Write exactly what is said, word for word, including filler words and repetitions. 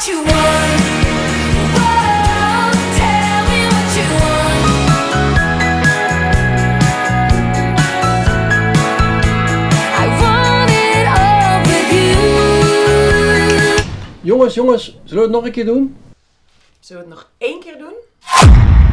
what you want. Whoa, tell me what you want. I want it all with you. Jongens, jongens, zullen we het nog een keer doen? Zullen we het nog één keer doen?